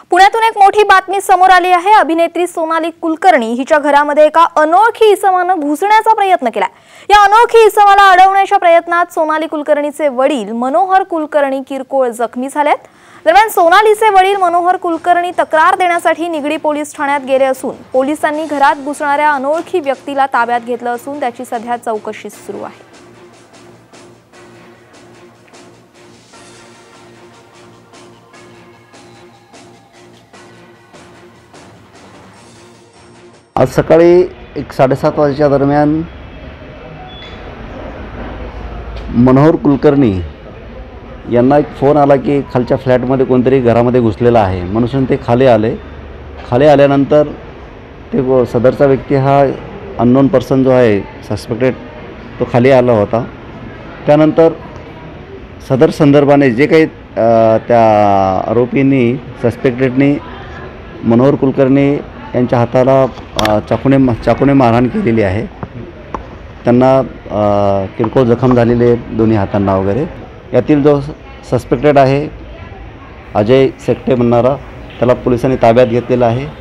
पुण्यातून एक मोठी बातमी समोर आली आहे। अभिनेत्री सोनाली कुलकर्णी हिच्या घरामध्ये एका अनोळखी इसमानं घुसण्याचा प्रयत्न केला। या अनोळखी इसमाला अडवण्याच्या प्रयत्नात सोनाली कुलकर्णीचे वडील मनोहर कुलकर्णी किरकोळ जखमी झालेत। दरम्यान सोनालीचे वडील मनोहर कुलकर्णी तक्रार देण्यासाठी निगडी पोलीस ठाण्यात गेले असून पोलिसांनी घरात घुसणाऱ्या अनोळखी व्यक्तीला ताब्यात घेतलं असून त्याची सध्या चौकशी सुरू आहे। आज सकाळी 7:30 वाजेच्या दरम्यान मनोहर कुलकर्णी यांना एक फोन आला की खालच्या फ्लॅटमध्ये कोणतरी घरामध्ये घुसलेला आहे म्हणून ते खाली आल्यानंतर ते सदरचा व्यक्ती हा अननोन पर्सन जो आहे सस्पेक्टेड तो खाली आला होता। त्यानंतर सदर संदर्भाने जे काही त्या आरोपींनी सस्पेक्टेडनी मनोहर कुलकर्णी यांच्या हाताला चाकूने मारहाण केलेली आहे। त्यांना किरकोळ जखम झालेले दोन्ही हातांना वगैरे। यातील जो सस्पेक्टेड आहे अजय सेक्टे म्हणणारा त्याला पोलिसांनी ताब्यात घेतलेला आहे।